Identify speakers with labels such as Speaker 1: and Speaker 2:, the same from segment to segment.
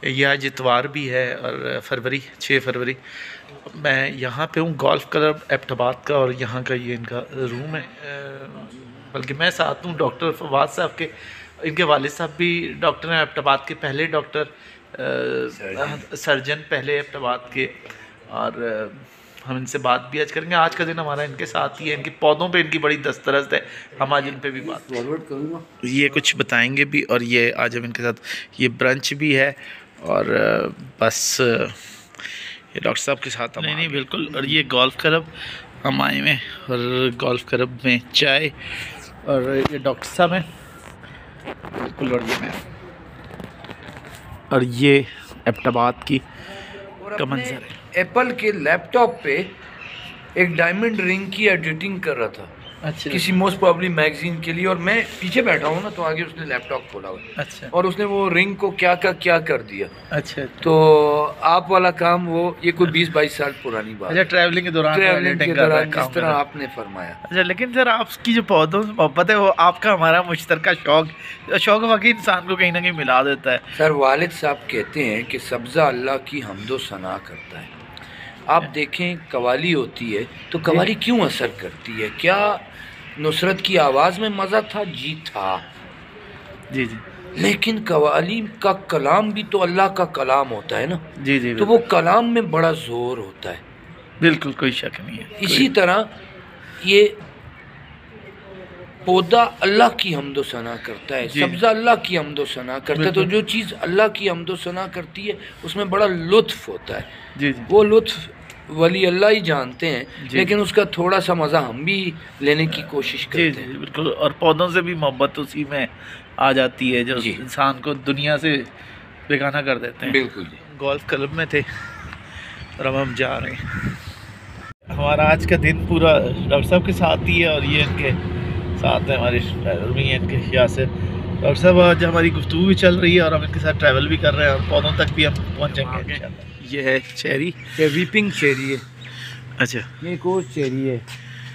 Speaker 1: ये आज इतवार भी है और फरवरी 6 फरवरी। मैं यहाँ पे हूँ गोल्फ क्लब एबटाबाद का और यहाँ का ये इनका रूम है। बल्कि मैं साथ हूँ डॉक्टर फवाद साहब के। इनके वालिद साहब भी डॉक्टर हैं एबटाबाद के, पहले डॉक्टर सर्जन पहले एबटाबाद के। और हम इनसे बात भी आज करेंगे। आज का दिन हमारा इनके साथ ही है। इनके पौधों पे इनकी बड़ी दस्तरस्त है, हम आज इन पे भी बात करूँगा। ये कुछ बताएंगे भी और ये आज हम इनके साथ ये ब्रंच भी है। और बस ये डॉक्टर साहब के साथ हम नहीं बिल्कुल। और ये गोल्फ क्लब हम आए हुए और गोल्फ क्लब में चाय और ये डॉक्टर साहब हैं बिल्कुल। और ये मैं और ये एबटाबाद की का मंजर है।
Speaker 2: एप्पल के लैपटॉप पे एक डायमंड रिंग की एडिटिंग कर रहा था।
Speaker 1: अच्छा।
Speaker 2: किसी मोस्ट प्रॉब्ली मैगजीन के लिए, और मैं पीछे बैठा हूँ ना, तो आगे उसने लैपटॉप खोला हुआ।
Speaker 1: अच्छा।
Speaker 2: और उसने वो रिंग को क्या कर दिया।
Speaker 1: अच्छा।
Speaker 2: तो आप वाला काम वो ये कोई 20-22 साल पुरानी बात।
Speaker 1: अच्छा, ट्रैवलिंग के दौरान
Speaker 2: जिस तरह आपने फरमाया।
Speaker 1: अच्छा, लेकिन सर आपकी जो पौधों से मोहब्बत है वो आपका हमारा मुश्तरका शौक वाकई इंसान को कहीं ना कहीं मिला देता है।
Speaker 2: सर वालिद साहब कहते हैं कि सब्ज़ा अल्लाह की हम्दो सना करता है। आप देखें कवाली होती है तो कवाली क्यों असर करती है? क्या नुसरत की आवाज़ में मज़ा था? जी था।
Speaker 1: जी जी।
Speaker 2: लेकिन कवाली का कलाम भी तो अल्लाह का कलाम होता है ना।
Speaker 1: जी जी।
Speaker 2: तो वो कलाम में बड़ा ज़ोर होता है।
Speaker 1: बिल्कुल, कोई शक नहीं है।
Speaker 2: इसी तरह ये पौधा अल्लाह की हम्दो सना करता है, सब्ज़ा अल्लाह की हम्दो सना करता है। तो जो चीज़ अल्लाह की हम्दो सना करती है उसमें बड़ा लुत्फ़ होता है।
Speaker 1: जी जी।
Speaker 2: वो लुत्फ़ वली अल्लाह ही जानते हैं, लेकिन उसका थोड़ा सा मज़ा हम भी लेने की कोशिश करते हैं।
Speaker 1: बिल्कुल। और पौधों से भी मोहब्बत उसी में आ जाती है जो इंसान को दुनिया से बेगाना कर देते हैं।
Speaker 2: बिल्कुल।
Speaker 1: गोल्फ क्लब में थे और अब हम जा रहे हैं। हमारा आज का दिन पूरा डॉक्टर साहब के साथ ही है और ये इनके साथ है, हमारे ड्राइवर भी हैं इनके यहाँ से। डॉक्टर साहब आज हमारी गुफ्तगू भी चल रही है और हम इनके साथ ट्रैवल भी कर रहे हैं और पौधों तक भी हम पहुँचेंगे इंशाल्लाह। ये है चेरी,
Speaker 2: ये वीपिंग चेरी है।
Speaker 1: अच्छा,
Speaker 2: ये एक और चेरी है,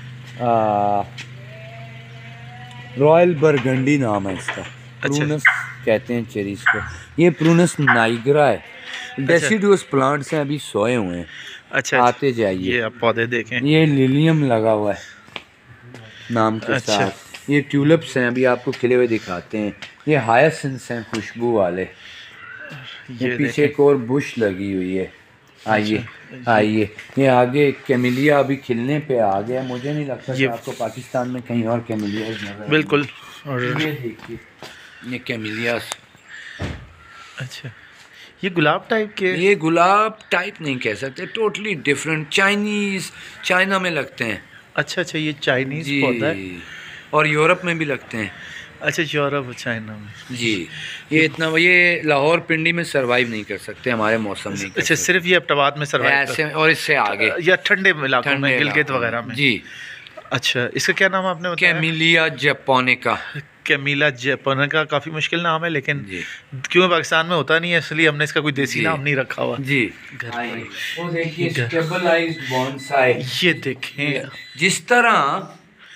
Speaker 2: रॉयल बरगंडी नाम है इसका। प्रूनस कहते हैं चेरीज को। ये प्रूनस नाइग्रा है। डेसिडुअस प्लांट्स हैं, अभी सोए हुए हैं।
Speaker 1: अच्छा,
Speaker 2: आते जाइए।
Speaker 1: ये आप पौधे देखें। ये
Speaker 2: लिलियम लगा हुआ है नाम के साथ। ये ट्यूलिप्स हैं, अभी आपको खिले हुए दिखाते हैं। ये हायासिन्स हैं खुशबू वाले। ये पीछे एक और बुश लगी हुई है। आइए आइए। ये आगे कैमिलिया अभी खिलने पे आ गया। मुझे नहीं लगता कि आपको पाकिस्तान में कहीं और कैमिलिया नजर।
Speaker 1: बिल्कुल। और
Speaker 2: ये देखिए, ये कैमिलियास।
Speaker 1: अच्छा, ये गुलाब टाइप के?
Speaker 2: ये गुलाब टाइप नहीं कह सकते, टोटली डिफरेंट। चाइना में लगते हैं।
Speaker 1: अच्छा अच्छा, ये चाइनीज पौधा है
Speaker 2: और यूरोप में भी लगते हैं।
Speaker 1: अच्छा, यूरोप चाइना में
Speaker 2: जी। ये लाहौर पिंडी में सरवाइव नहीं कर सकते, हमारे मौसम में।
Speaker 1: अच्छा, सिर्फ ये एबटाबाद में सरवाइव
Speaker 2: ऐसे और इससे आगे
Speaker 1: या ठंडे इलाकों में, गिलगित वगैरह में।
Speaker 2: जी।
Speaker 1: अच्छा, इसका क्या नाम आपने बताया?
Speaker 2: Camellia japonica.
Speaker 1: कैमिला जापोनिका काफ़ी मुश्किल नाम है, लेकिन क्यों पाकिस्तान में होता नहीं है इसलिए हमने इसका कोई देसी नाम नहीं रखा हुआ।
Speaker 2: जी।
Speaker 1: वो देखिए
Speaker 2: स्टेबलाइज्ड बोनसाई।
Speaker 1: ये देखें
Speaker 2: जिस तरह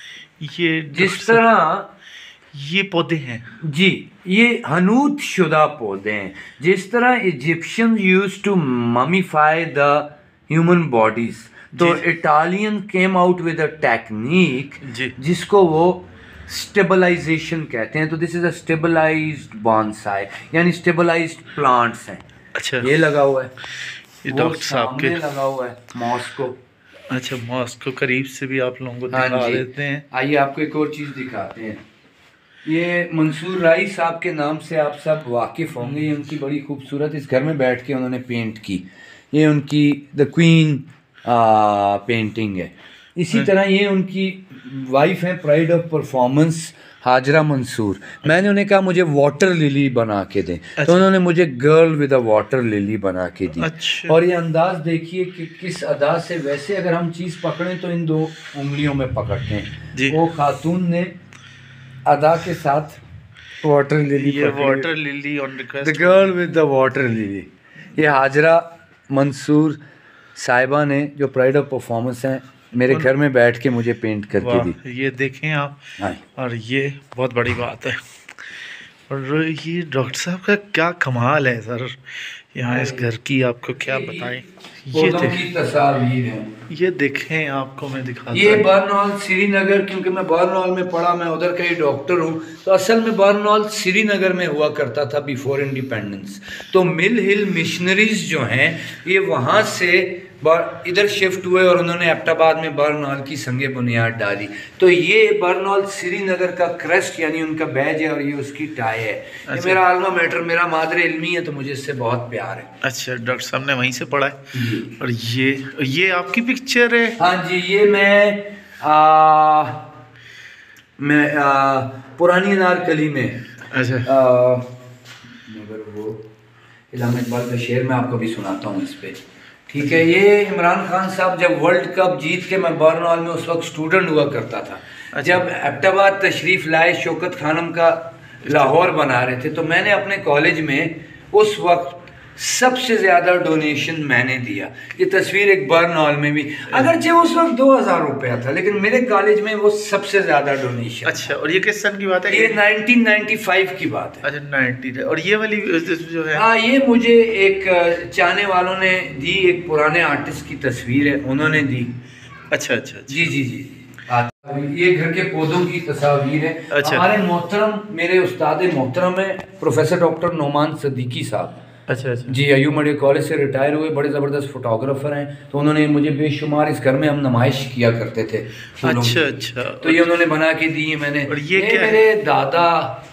Speaker 1: ये पौधे हैं।
Speaker 2: जी, ये हनूत शुदा पौधे हैं। जिस तरह Egyptian used to mummify the human bodies, तो Italian came out with a technique जिसको वो स्टेबलाइजेशन कहते हैं। तो this is a stabilized bonsai, यानी स्टेबलाइज्ड प्लांट्स हैं।
Speaker 1: अच्छा,
Speaker 2: ये लगा हुआ है,
Speaker 1: ये डॉक्टर साहब के
Speaker 2: लगा हुआ है मॉस्को।
Speaker 1: अच्छा, मॉस्को करीब से भी आप लोगों को दिखा देते हैं।
Speaker 2: आइए आपको एक और चीज़ दिखाते हैं। ये मंसूर राई साहब के नाम से आप सब वाकिफ़ होंगे। ये उनकी बड़ी खूबसूरत, इस घर में बैठ के उन्होंने पेंट की। ये उनकी द क्वीन पेंटिंग है। इसी तरह ये उनकी वाइफ है, pride of performance, Hajra Mansoor. मैंने उन्हें कहा मुझे वाटर लिली बना के दें। अच्छा। तो उन्होंने मुझे girl with a water lily बना के दी। अच्छा। और ये अंदाज देखिए कि किस अदा से, वैसे अगर हम चीज़ पकड़ें तो इन 2 उंगलियों में पकड़ते हैं। वो खातून ने अदा के साथ वाटर लिली,
Speaker 1: ये water lily on request,
Speaker 2: the girl with the water lily. ये हाजरा मंसूर साहिबा ने, जो प्राइड ऑफ परफॉर्मेंस हैं, मेरे घर में बैठ के मुझे पेंट करके दी।
Speaker 1: ये देखें आप, और ये बहुत बड़ी बात है। और ये डॉक्टर साहब का क्या कमाल है सर, यहाँ इस घर की आपको क्या बताएं। ये
Speaker 2: तस्वीर है,
Speaker 1: ये देखें, आपको मैं दिखाता
Speaker 2: ये बर्नॉल श्रीनगर, क्योंकि मैं बर्नॉल में पढ़ा, मैं उधर का ही डॉक्टर हूँ, तो असल में बर्नॉल श्रीनगर में हुआ करता था बिफोर इंडिपेंडेंस। तो मिल हिल मिशनरीज जो हैं ये वहाँ से इधर शिफ्ट हुए और उन्होंने एबटाबाद में बर्नॉल की संगे बुनियाद डाली। तो ये बर्नॉल श्रीनगर का क्रेस्ट यानी उनका बैज है और ये उसकी टाई है। ये मेरा आल्मा मैटर, मेरा मादरे इल्मी है, तो मुझे इससे बहुत प्यार है।
Speaker 1: अच्छा, डॉक्टर साहब ने वहीं से पढ़ा है। और ये आपकी पिक्चर है?
Speaker 2: हाँ जी, ये मैं पुरानी अनारकली में,
Speaker 1: अच्छा,
Speaker 2: मगर वो इलामा इकबाल का शेर मैं आपको भी सुनाता हूँ इस पे, ठीक है। ये इमरान खान साहब जब वर्ल्ड कप जीत के, मैं बर्नॉल में उस वक्त स्टूडेंट हुआ करता था, जब एबटाबाद तशरीफ़ लाए शौकत खानम का लाहौर बना रहे थे, तो मैंने अपने कॉलेज में उस वक्त सबसे ज़्यादा डोनेशन मैंने दिया। ये तस्वीर एक बर्नॉल में भी, अगरचे उस वक्त 2000 रुपया था, लेकिन मेरे कॉलेज में वो सबसे ज़्यादा डोनेशन।
Speaker 1: अच्छा, और ये किस सन की बात है?
Speaker 2: ये 1995 की बात है।
Speaker 1: अच्छा, 90। और ये वाली जो है?
Speaker 2: हाँ, ये मुझे एक चाहने वालों ने दी, एक पुराने आर्टिस्ट की तस्वीर है, उन्होंने दी।
Speaker 1: अच्छा अच्छा,
Speaker 2: जी जी जी। ये घर के पौधों की तस्वीर है।
Speaker 1: अच्छा।
Speaker 2: हमारे मोहतरम, मेरे उस्ताद मोहतरम है प्रोफेसर डॉक्टर नोमान सदीकी साहब।
Speaker 1: अच्छा अच्छा
Speaker 2: जी, अयूब मेडिकल कॉलेज से रिटायर हुए, बड़े ज़बरदस्त फोटोग्राफर हैं। तो उन्होंने मुझे बेशुमार, इस घर में हम नुमाइश किया करते थे।
Speaker 1: अच्छा अच्छा,
Speaker 2: तो ये उन्होंने बना के दी है मैंने।
Speaker 1: और ये क्या
Speaker 2: मेरे दादा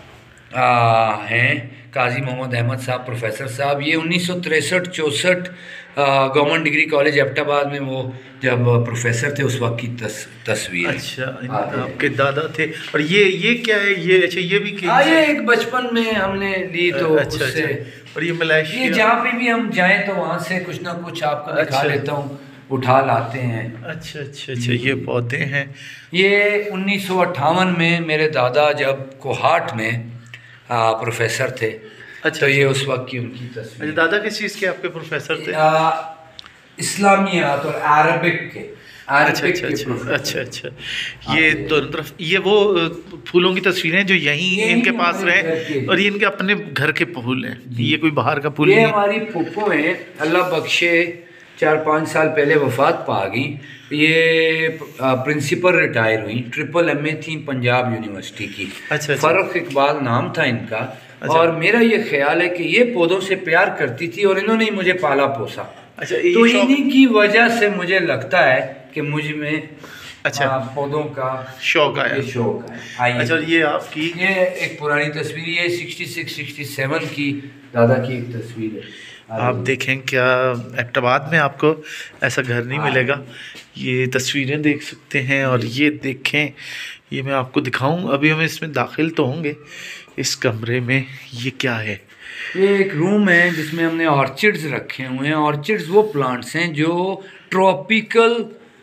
Speaker 2: हैं काजी मोहम्मद अहमद साहब, प्रोफेसर साहब। ये 1963-64 गवर्नमेंट डिग्री कॉलेज एबटाबाद में वो जब प्रोफेसर थे उस वक्त की तस्वीर।
Speaker 1: अच्छा, आपके दादा थे। और ये क्या है? ये अच्छा, ये भी
Speaker 2: ये एक बचपन में हमने ली तो
Speaker 1: अच्छा,
Speaker 2: उससे।
Speaker 1: अच्छा। और ये मलेशिया,
Speaker 2: ये जहाँ पे भी हम जाएं तो वहाँ से कुछ ना कुछ आपको दिखा देता हूँ, उठा लाते हैं। अच्छा
Speaker 1: अच्छा अच्छा, ये पौधे हैं।
Speaker 2: ये 1958 में मेरे दादा जब कोहाट में प्रोफेसर थे। अच्छा, तो ये उस वक्त की उनकी तस्वीर।
Speaker 1: दादा किस चीज़ के आपके प्रोफेसर थे?
Speaker 2: इस्लामियात और अरबिक के।
Speaker 1: अच्छा अच्छा अच्छा अच्छा अच्छा। ये दोनों तरफ ये वो फूलों की तस्वीरें जो यहीं इनके पास रहे, और ये इनके अपने घर के फूल हैं, ये कोई बाहर का फूल
Speaker 2: नहीं।
Speaker 1: ये
Speaker 2: हमारी पुप्पो है, अल्लाह बख्शे, 4-5 साल पहले वफात पा गई। ये प्रिंसिपल रिटायर हुई, MAAA थी पंजाब यूनिवर्सिटी की।
Speaker 1: अच्छा,
Speaker 2: फ़र्रुख इकबाल नाम था इनका। अच्छा। और मेरा ये ख्याल है कि ये पौधों से प्यार करती थी और इन्होंने ही मुझे पाला पोसा। अच्छा, तो इन्हीं की वजह से मुझे लगता है कि मुझ में अच्छा पौधों का शौक आया। अच्छा, ये आपकी, ये एक पुरानी तस्वीर, ये 66-67 की दादा की एक तस्वीर है।
Speaker 1: आप देखें, क्या एबटाबाद में आपको ऐसा घर नहीं मिलेगा। ये तस्वीरें देख सकते हैं, और ये देखें, ये मैं आपको दिखाऊं। अभी हम इसमें दाखिल तो होंगे इस कमरे में। ये क्या है?
Speaker 2: ये एक रूम है जिसमें हमने ऑर्चिड्स रखे हुए हैं। ऑर्चिड्स वो प्लांट्स हैं जो ट्रॉपिकल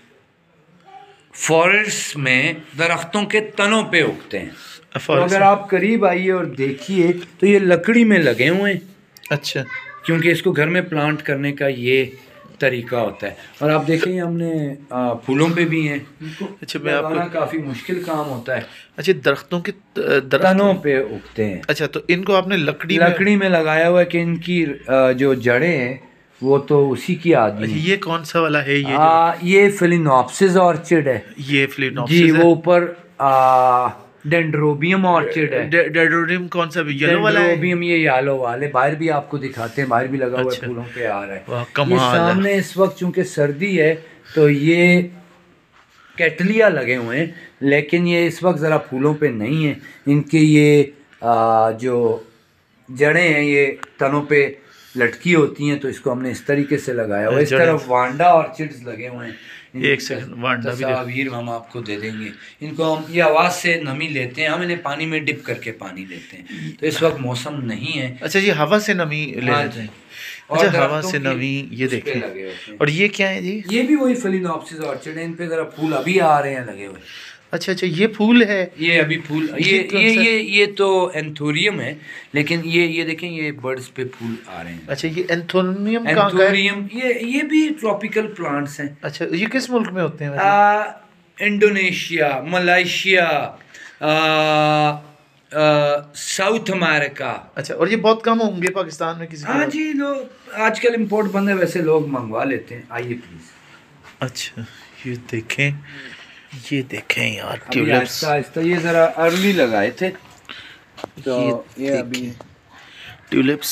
Speaker 2: फॉरेस्ट में दरख्तों के तनों पे उगते हैं। तो अगर आप करीब आइए और देखिए तो ये लकड़ी में लगे हुए हैं। अच्छा, क्योंकि इसको घर में प्लांट करने का ये तरीका होता है। और आप देखें हमने फूलों पे भी हैं। अच्छा, मैं आपको, काफ़ी मुश्किल काम होता है। अच्छा, दरख्तों के तनों पे उगते हैं। अच्छा, तो इनको आपने लकड़ी में लगाया हुआ है कि इनकी जो जड़ें हैं वो तो उसी की आदि है। ये कौन सा वाला है? ये फिलिनोप्सिस ऑर्चिड है। ये फिलिनोप्सिस जी, वो ऊपर डेंड्रोबियम ऑर्चिड है। डेंड्रोबियम कौन सा? येलो वाला है। डेंड्रोबियम ये येलो वाले, बाहर भी आपको दिखाते हैं, बाहर भी लगा हुआ है, फूलों पे आ रहा है। ये सामने इस वक्त चूंकि सर्दी है तो ये कैटलिया लगे हुए हैं, लेकिन ये इस वक्त ज़रा फूलों पे नहीं है। इनके ये जो जड़ें हैं ये तनों पे लटकी होती हैं, तो इसको हमने इस तरीके से लगाया हुआ है। इस तरफ वांडा ऑर्चिड्स लगे हुए हैं। एक सेकंड, वांडा भी तस्वीर हम आपको दे देंगे। इनको हम ये आवाज़ से नमी लेते हैं, हम इन्हें पानी में डिप करके पानी लेते हैं। तो इस वक्त मौसम नहीं है। अच्छा, ये हवा से नमी ले लेते हैं। अच्छा, हवा से नमी, ये देखें। और ये क्या है जी? ये भी वही फिलिनोप्सिस ऑर्चिड है। इन पे ज़रा फूल अभी आ रहे हैं लगे हुए। अच्छा अच्छा, ये फूल है। ये अभी फूल, ये तो एंथोरियम है, लेकिन ये देखें, ये बर्ड्स पे फूल आ रहे हैं। अच्छा, ये एंथोरियम ये भी ट्रॉपिकल प्लांट्स हैं। अच्छा, ये किस मुल्क में होते हैं? Indonesia, Malaysia, South America.
Speaker 1: अच्छा, और ये बहुत कम होंगे पाकिस्तान में किसी
Speaker 2: हाँ जी, लोग आजकल इंपोर्ट बंद है, वैसे लोग मंगवा लेते हैं। आइए प्लीज।
Speaker 1: अच्छा, ये देखें, ये देखें यार
Speaker 2: अभी
Speaker 1: ट्यूलिप्स,
Speaker 2: आहिस्ता आहिस्ता, ये जरा अर्ली लगाए थे तो ये अभी
Speaker 1: ट्यूलिप्स।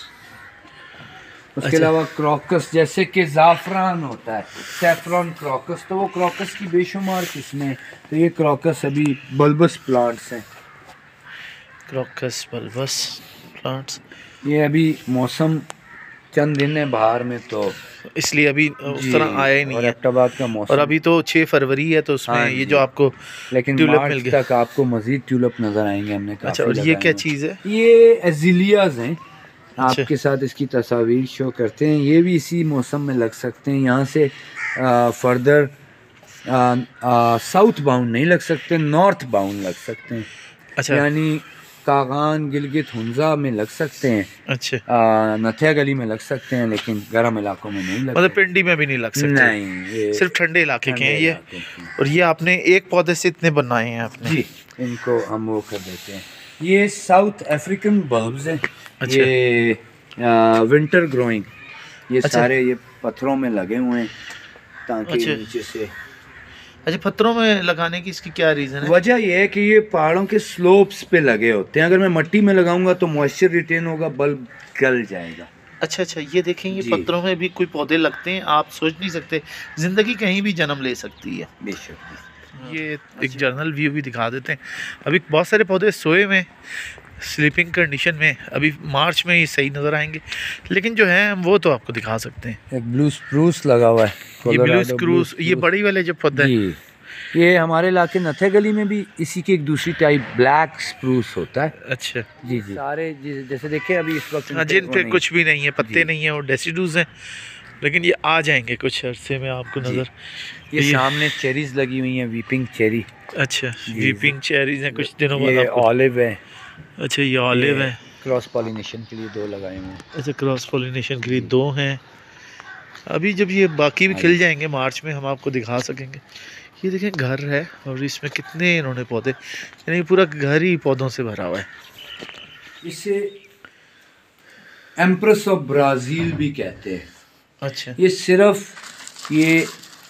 Speaker 2: उसके
Speaker 1: अच्छा।
Speaker 2: अलावा क्रॉकस, जैसे कि ज़ाफ़रान होता है, सैफरन क्रॉकस, तो वो क्रॉकस की बेशुमार किस्में। तो ये क्रॉकस अभी बल्बस प्लांट्स हैं,
Speaker 1: क्रॉकस बल्बस प्लांट्स।
Speaker 2: ये अभी मौसम चंद दिन है बाहर में, तो
Speaker 1: इसलिए अभी उस तरह आया ही नहीं है।
Speaker 2: अक्टूबर का मौसम,
Speaker 1: और अभी तो 6 फरवरी है, तो उसमें
Speaker 2: हाँ
Speaker 1: ये
Speaker 2: जी।
Speaker 1: जो आपको
Speaker 2: लेकिन
Speaker 1: ट्यूलिप मिल
Speaker 2: मार्च
Speaker 1: गया।
Speaker 2: तक आपको मजीद ट्यूलिप नजर आएंगे, हमने काफी
Speaker 1: अच्छा, और ये
Speaker 2: लगाए
Speaker 1: क्या
Speaker 2: हैं।
Speaker 1: चीज़ है?
Speaker 2: ये एजिलियाज हैं।
Speaker 1: अच्छा।
Speaker 2: आपके साथ इसकी तस्वीर शो करते हैं। ये भी इसी मौसम में लग सकते हैं। यहाँ से फर्दर साउथ बाउंड नहीं लग सकते, नॉर्थ बाउंड लग सकते हैं।
Speaker 1: अच्छा।
Speaker 2: यानी कागान, गिलगित, हुंजा में लग सकते हैं,
Speaker 1: अच्छा,
Speaker 2: नथिया गली में लग सकते हैं, लेकिन गर्म इलाकों में नहीं लग
Speaker 1: मतलब
Speaker 2: सकते।
Speaker 1: पिंडी में भी नहीं लग सकते?
Speaker 2: नहीं, ये
Speaker 1: सिर्फ ठंडे इलाके के हैं
Speaker 2: ठंडे
Speaker 1: ये।
Speaker 2: इलाकों के हैं।
Speaker 1: और ये आपने एक पौधे से इतने बनाए हैं आपने?
Speaker 2: जी, इनको हम वो कर देते हैं। ये साउथ अफ्रीकन बल्ब्स हैं।
Speaker 1: अच्छा।
Speaker 2: ये विंटर ग्रोइंग, ये
Speaker 1: अच्छा।
Speaker 2: सारे ये पत्थरों में लगे हुए हैं ताकि
Speaker 1: अच्छा।
Speaker 2: नीचे से।
Speaker 1: अच्छा, पत्थरों में लगाने की इसकी क्या रीज़न है?
Speaker 2: वजह यह है कि ये पहाड़ों के स्लोप्स पे लगे होते हैं। अगर मैं मिट्टी में लगाऊंगा तो मॉइस्चर रिटेन होगा, बल्ब गल जाएगा।
Speaker 1: अच्छा अच्छा, ये देखें, ये
Speaker 2: जी।
Speaker 1: पत्थरों में भी कोई पौधे लगते हैं, आप सोच नहीं सकते, ज़िंदगी कहीं भी जन्म ले सकती है।
Speaker 2: बेशक।
Speaker 1: ये एक जर्नल व्यू भी दिखा देते हैं। अभी बहुत सारे पौधे सोए में, स्लीपिंग कंडीशन में, अभी मार्च में ये सही नज़र आएंगे, लेकिन जो है वो तो आपको दिखा सकते हैं।
Speaker 2: एक ब्लू स्प्रूस लगा हुआ है,
Speaker 1: ये ब्लू
Speaker 2: Colorado
Speaker 1: स्क्रूस, ये
Speaker 2: spruce।
Speaker 1: बड़ी वाले जो पौधे हैं।
Speaker 2: जी, ये हमारे इलाके नथिया गली में भी इसी की एक दूसरी टाइप ब्लैक स्प्रूस होता है।
Speaker 1: अच्छा।
Speaker 2: जी जी, सारे जैसे देखें अभी इस वक्त
Speaker 1: हाँ, जिन पे कुछ भी नहीं है, पत्ते
Speaker 2: जी।
Speaker 1: नहीं है, और डेसिडूज हैं, लेकिन ये आ जाएंगे कुछ अरसे में आपको नज़र।
Speaker 2: ये सामने चेरीज लगी हुई हैं, वीपिंग चेरी।
Speaker 1: अच्छा, वीपिंग चेरीज हैं, कुछ दिनों बाद
Speaker 2: ये
Speaker 1: आपको।
Speaker 2: ऑलिव है।
Speaker 1: अच्छा, ये ऑलिव है।
Speaker 2: क्रॉस पॉलिनेशन के लिए 2 लगाए हुए हैं।
Speaker 1: अच्छा, क्रॉस पॉलिनेशन के लिए 2 हैं। अभी जब ये बाकी भी खिल जाएंगे मार्च में, हम आपको दिखा सकेंगे। ये देखें, घर है और इसमें कितने इन्होंने पौधे, यानी पूरा घर ही पौधों से भरा हुआ है।
Speaker 2: इसे एम्प्रेस ऑफ ब्राज़ील भी कहते हैं।
Speaker 1: अच्छा।
Speaker 2: ये सिर्फ ये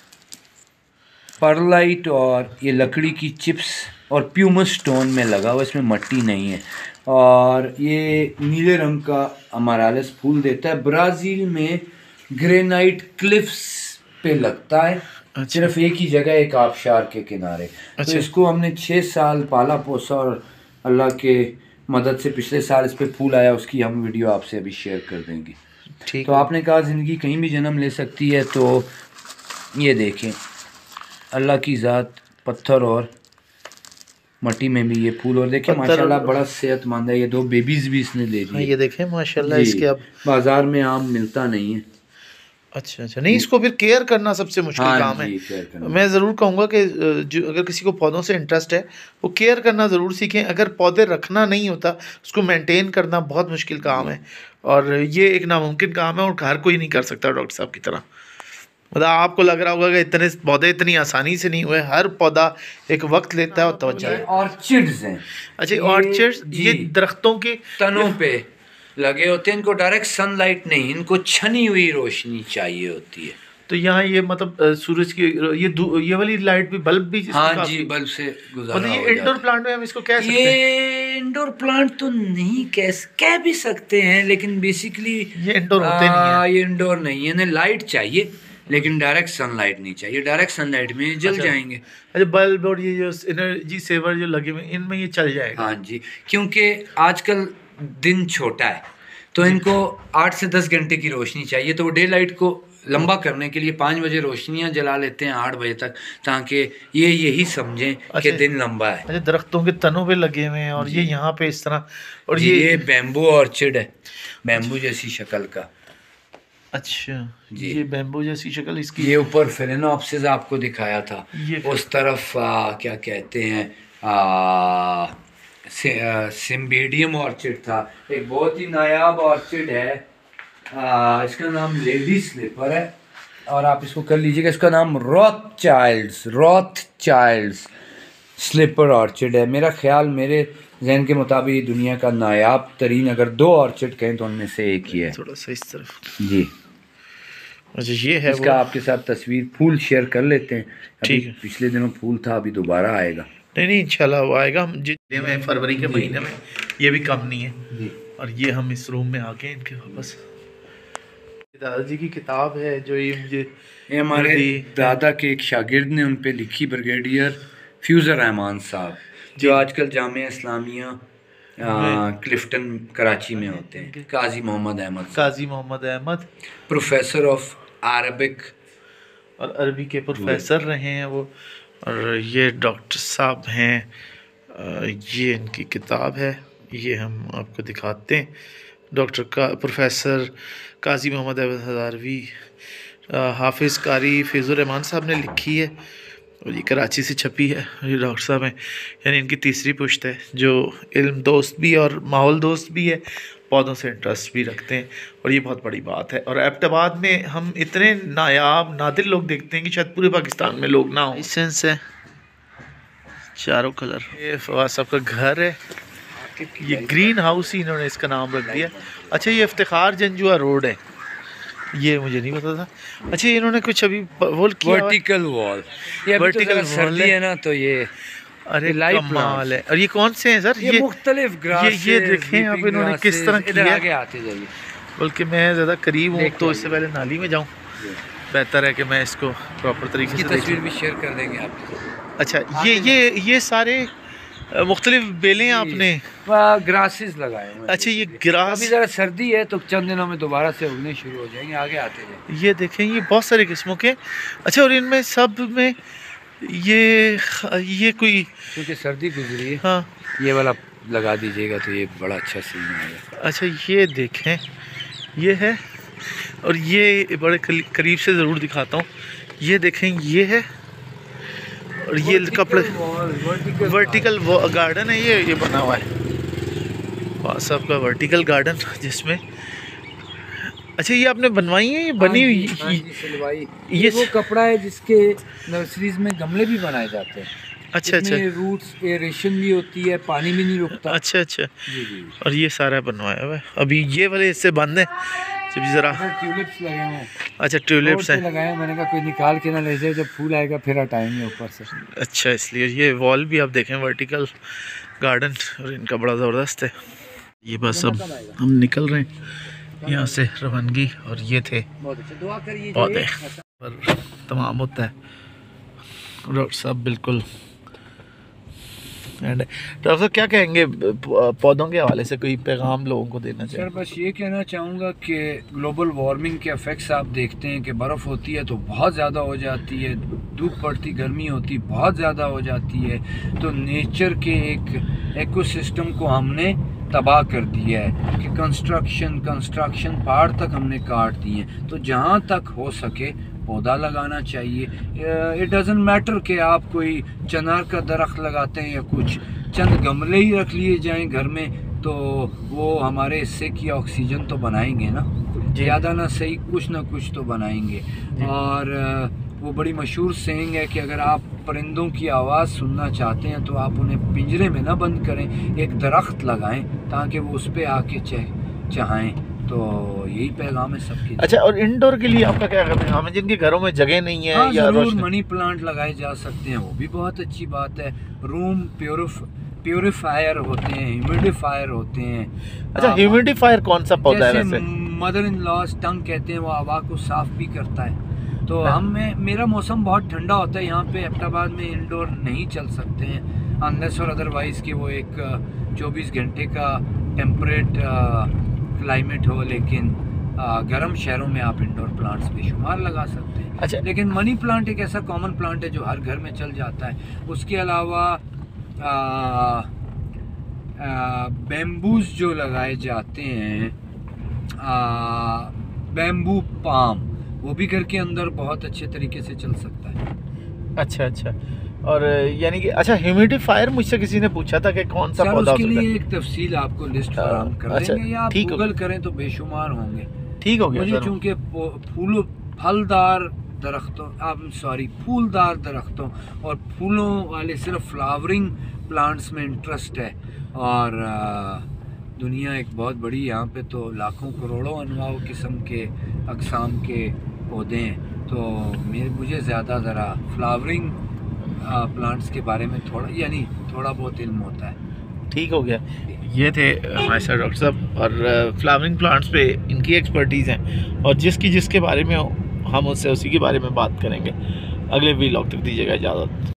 Speaker 2: परलाइट और ये लकड़ी की चिप्स और प्यूमस स्टोन में लगा हुआ, इसमें मिट्टी नहीं है। और ये नीले रंग का अमारालिस फूल देता है। ब्राज़ील में ग्रेनाइट क्लिफ्स पे लगता है।
Speaker 1: अच्छा।
Speaker 2: सिर्फ एक ही जगह, एक आबशार के किनारे।
Speaker 1: अच्छा।
Speaker 2: तो इसको हमने 6 साल पाला पोसा और अल्लाह के मदद से पिछले साल इस पे फूल आया, उसकी हम वीडियो आपसे अभी शेयर कर देंगे।
Speaker 1: ठीक।
Speaker 2: तो आपने कहा ज़िंदगी कहीं भी जन्म ले सकती है, तो ये देखें अल्लाह की ज़ात, पत्थर और मिट्टी में भी ये फूल। और देखें माशाल्लाह बड़ा सेहतमंद है। ये 2 बेबीज़ भी इसने ले
Speaker 1: हाँ,
Speaker 2: ली।
Speaker 1: ये देखें माशाल्लाह, इसके अब
Speaker 2: बाजार में आम मिलता नहीं है।
Speaker 1: अच्छा अच्छा, नहीं, इसको फिर केयर करना सबसे मुश्किल
Speaker 2: हाँ
Speaker 1: काम है।
Speaker 2: जी, केयर करना।
Speaker 1: मैं ज़रूर कहूँगा कि जो अगर किसी को पौधों से इंटरेस्ट है, वो केयर करना ज़रूर सीखें। अगर पौधे रखना नहीं होता, उसको मेंटेन करना बहुत मुश्किल काम है, और ये एक नामुमकिन काम है, और हर कोई नहीं कर सकता डॉक्टर साहब की तरह। मतलब आपको लग रहा होगा कि इतने पौधे इतनी आसानी से नहीं हुए, हर पौधा एक वक्त लेता है और तवज्जो है।
Speaker 2: ऑर्चिड्स हैं।
Speaker 1: अच्छा, ऑर्चिड्स, ये दरख्तों के
Speaker 2: तनों पे लगे होते हैं। इनको डायरेक्ट सनलाइट नहीं, इनको छनी हुई रोशनी चाहिए होती है।
Speaker 1: तो यहाँ ये मतलब सूरज की ये वाली लाइट भी, बल्ब भी इसमें
Speaker 2: हाँ
Speaker 1: काफी-
Speaker 2: जी, बल्ब से गुजारा
Speaker 1: मतलब ये
Speaker 2: हो
Speaker 1: इंडोर
Speaker 2: जाता
Speaker 1: प्लांट में हम इसको कह
Speaker 2: है।
Speaker 1: सकते हैं?
Speaker 2: ये इंडोर प्लांट तो नहीं कह भी सकते हैं, लेकिन बेसिकली
Speaker 1: ये इंडोर होते नहीं है।
Speaker 2: ये इंडोर नहीं है। इन्हें लाइट चाहिए, लेकिन डायरेक्ट सनलाइट नहीं चाहिए। डायरेक्ट सनलाइट में जल
Speaker 1: अच्छा।
Speaker 2: जाएंगे।
Speaker 1: अच्छा, बल्ब और ये जो एनर्जी सेवर जो लगे हुए, इनमें ये चल जाएगा?
Speaker 2: हाँ जी, क्योंकि आजकल दिन छोटा है, तो इनको 8 से 10 घंटे की रोशनी चाहिए। तो वो डे लाइट को लंबा करने के लिए 5 बजे रोशनियाँ जला लेते हैं 8 बजे तक, ताकि ये यही समझें कि
Speaker 1: अच्छा।
Speaker 2: दिन लंबा है।
Speaker 1: अच्छा, दरख्तों के तनों पे लगे हुए हैं, और ये यहाँ पे इस तरह, और
Speaker 2: ये बैम्बू ऑर्चिड है, बैम्बू जैसी शक्ल का।
Speaker 1: अच्छा
Speaker 2: जी।
Speaker 1: ये बैम्बू जैसी शक्ल इसकी।
Speaker 2: ये ऊपर फेरेनोप्सिस आपको दिखाया था,
Speaker 1: ये
Speaker 2: उस तरफ क्या कहते हैं सिम्बेडियम ऑर्चिड था। एक बहुत ही नायाब ऑर्चिड है, इसका नाम लेडी स्लीपर है, और आप इसको कर लीजिएगा। इसका नाम रॉथचाइल्ड्स स्लीपर ऑर्चिड है। मेरा ख्याल, मेरे जहन के मुताबिक दुनिया का नायाब तरीन अगर 2 ऑर्चिड कहें तो उनमें से एक ही है।
Speaker 1: थोड़ा सा इस तरफ
Speaker 2: जी।
Speaker 1: अच्छा ये है
Speaker 2: इसका आपके साथ तस्वीर फूल शेयर कर लेते हैं।
Speaker 1: ठीक है।
Speaker 2: पिछले दिनों फूल था, अभी दोबारा आएगा।
Speaker 1: नहीं इंशाल्लाह वो आएगा। हम जितने में फरवरी के महीने में, ये भी कम नहीं है
Speaker 2: जी।
Speaker 1: और ये हम इस रूम में आ गए इनके वापस। दादाजी की किताब है जो ये मुझे,
Speaker 2: ये हमारे दादा के एक शागिर्द ने उन पे लिखी, ब्रिगेडियर फ्यूज़र रहमान साहब, जो आजकल जामिया इस्लामिया क्लिफ्टन कराची में होते हैं। Qazi Mohammad Ahmad, professor of Arabic,
Speaker 1: और अरबी के प्रोफेसर रहे हैं वो। और ये डॉक्टर साहब हैं। ये इनकी किताब है, ये हम आपको दिखाते हैं। डॉक्टर का प्रोफेसर काजी मोहम्मद हज़ारवी, हाफिज़ कारी फैज़ुर रहमान साहब ने लिखी है और ये कराची से छपी है। ये डॉक्टर साहब हैं, यानी इनकी तीसरी पुश्त है, जो इल्म दोस्त भी और माहौल दोस्त भी है, पौधों से इंटरेस्ट भी रखते हैं, और ये बहुत बड़ी बात है। और एबटाबाद में हम इतने नायाब नादिर लोग देखते हैं कि शायद पूरे पाकिस्तान में लोग ना हो। सेंस है, चारों कलर। ये फवाद साहब का घर है, ये ग्रीन हाउस ही इन्होंने इसका नाम रख दिया। अच्छा ये इफ्तिखार जंजुआ रोड है, ये मुझे नहीं पता था। अच्छा इन्होंने कुछ अभी वो किया,
Speaker 2: वर्टिकल वॉल। ये वर्टिकल सर्दी है ना, तो ये
Speaker 1: अरे कमाल है। और ये कौन से हैं सर? ये
Speaker 2: मुख्तलिफ ग्रास,
Speaker 1: ये देखें आप इन्होंने किस तरह किया।
Speaker 2: आगे आते जाइए,
Speaker 1: बल्कि मैं ज़्यादा करीब हूँ तो इससे पहले नाली में जाऊँ, बेहतर है कि मैं इसको प्रॉपर तरीके से
Speaker 2: तस्वीर भी शेयर कर देंगे आपको।
Speaker 1: अच्छा ये सारे मुख्तलिफ बेलें आपने
Speaker 2: ग्रासेस लगाए हुए हैं।
Speaker 1: अच्छा ये ग्रास,
Speaker 2: अभी ज़रा सर्दी है तो चंद दिनों में दोबारा से उगने शुरू हो जाएंगे। आगे आते जाएंगे,
Speaker 1: ये देखें ये बहुत सारे किस्मों के। अच्छा और इनमें सब में ये कोई,
Speaker 2: क्योंकि सर्दी गुजरी है,
Speaker 1: हाँ
Speaker 2: ये वाला लगा दीजिएगा तो ये बड़ा अच्छा सीन आएगा।
Speaker 1: अच्छा ये देखें, ये है, और ये बड़े करीब से ज़रूर दिखाता हूँ। ये देखें ये है, और ये कपड़े वर्टिकल गार्डन है, ये बना हुआ है वहाँ साहब का वर्टिकल गार्डन, जिसमें अच्छा ये आपने बनवाई है, ये बनी हुई
Speaker 2: ये वो कपड़ा है जिसके नर्सरीज में गमले भी बनाए जाते हैं।
Speaker 1: अच्छा
Speaker 2: रूट्स एरेशन भी होती है, पानी भी नहीं रुकता।
Speaker 1: अच्छा
Speaker 2: जी।
Speaker 1: और ये सारा बनवाया हुआ है। अभी ये वाले इससे बंद है जरा।
Speaker 2: ट्यूलिप्स लगे हुए हैं।
Speaker 1: अच्छा ट्यूलिप्स हैं,
Speaker 2: लगाए। मैंने कहा कोई निकाल के ना ले जाए, जब फूल आएगा फिर हटाएंगे ऊपर से।
Speaker 1: अच्छा इसलिए ये वॉल भी आप देखें वर्टिकल गार्डन, और इनका बड़ा ज़बरदस्त है। ये बस अब हम निकल रहे हैं यहाँ से रवानगी, और ये थे पौधे पर तमाम होता है। डॉक्टर साहब बिल्कुल एंड डॉक्टर साहब क्या कहेंगे पौधों के हवाले से, कोई पैगाम लोगों को देना चाहिए?
Speaker 2: सर बस ये कहना चाहूँगा कि ग्लोबल वार्मिंग के इफेक्ट्स आप देखते हैं कि बर्फ़ होती है तो बहुत ज़्यादा हो जाती है, धूप पड़ती गर्मी होती बहुत ज़्यादा हो जाती है, तो नेचर के एक इकोसिस्टम को हमने तबाह कर दिया है कि कंस्ट्रक्शन पहाड़ तक हमने काट दिए। तो जहाँ तक हो सके पौधा लगाना चाहिए। इट डज़न्ट मैटर कि आप कोई चनार का दरख्त लगाते हैं या कुछ, चंद गमले ही रख लिए जाएं घर में तो वो हमारे हिस्से की ऑक्सीजन तो बनाएंगे ना, ज़्यादा ना सही कुछ ना कुछ तो बनाएंगे। और वो बड़ी मशहूर सेइंग है कि अगर आप परिंदों की आवाज़ सुनना चाहते हैं तो आप उन्हें पिंजरे में ना बंद करें, एक दरख्त लगाएं ताकि वो उस पर आके चाहें। तो यही पैगाम है सबके।
Speaker 1: अच्छा और इंडोर के लिए आपका क्या कहते हैं? हमें जिनके घरों में जगह नहीं है,
Speaker 2: हाँ,
Speaker 1: या
Speaker 2: ज़रूर मनी प्लांट लगाए जा सकते हैं, वो भी बहुत अच्छी बात है। रूम प्योरीफायर होते हैं, ह्यूमिडिफायर होते हैं।
Speaker 1: अच्छा ह्यूमिडिफायर कौन सा पौधा है वैसे?
Speaker 2: मदर इन लॉज टंग कहते हैं, वो हवा को साफ भी करता है। तो मेरा मौसम बहुत ठंडा होता है यहाँ पे, एबटाबाद में इंडोर नहीं चल सकते हैं अनलेस और अदरवाइज़ कि वो एक 24 घंटे का टेम्परेट क्लाइमेट हो, लेकिन गर्म शहरों में आप इंडोर प्लांट्स बेशुमार लगा सकते हैं।
Speaker 1: अच्छा
Speaker 2: लेकिन मनी प्लांट एक ऐसा कॉमन प्लांट है जो हर घर में चल जाता है। उसके अलावा बैम्बूज जो लगाए जाते हैं, बैम्बू पाम, वो भी घर के अंदर बहुत अच्छे तरीके से चल सकता है।
Speaker 1: अच्छा और यानी कि अच्छा ह्यूमिडिफायर मुझसे किसी ने पूछा था कि कौन सा पौधा,
Speaker 2: उसके लिए एक तफसील आपको लिस्ट फराहम कर देंगे, या आप गूगल करें तो बेशुमार होंगे।
Speaker 1: ठीक हो गया।
Speaker 2: मुझे चूँकि फलदार दरख्तों फूलदार दरख्तों और फूलों वाले सिर्फ फ्लावरिंग प्लांट्स में इंटरेस्ट है। और दुनिया एक बहुत बड़ी, यहाँ पे तो लाखों करोड़ों अनवा किस्म के अक़साम के पौधे हैं। तो मुझे ज़्यादा ज़रा फ्लावरिंग प्लांट्स के बारे में थोड़ा बहुत इल्म होता है।
Speaker 1: ठीक हो गया। ये थे हमारे साथ डॉक्टर साहब, और फ्लावरिंग प्लांट्स पे इनकी एक्सपर्टीज़ हैं, और जिसके बारे में हम उससे उसी के बारे में बात करेंगे। अगले व्लॉग तक दीजिएगा इजाज़त।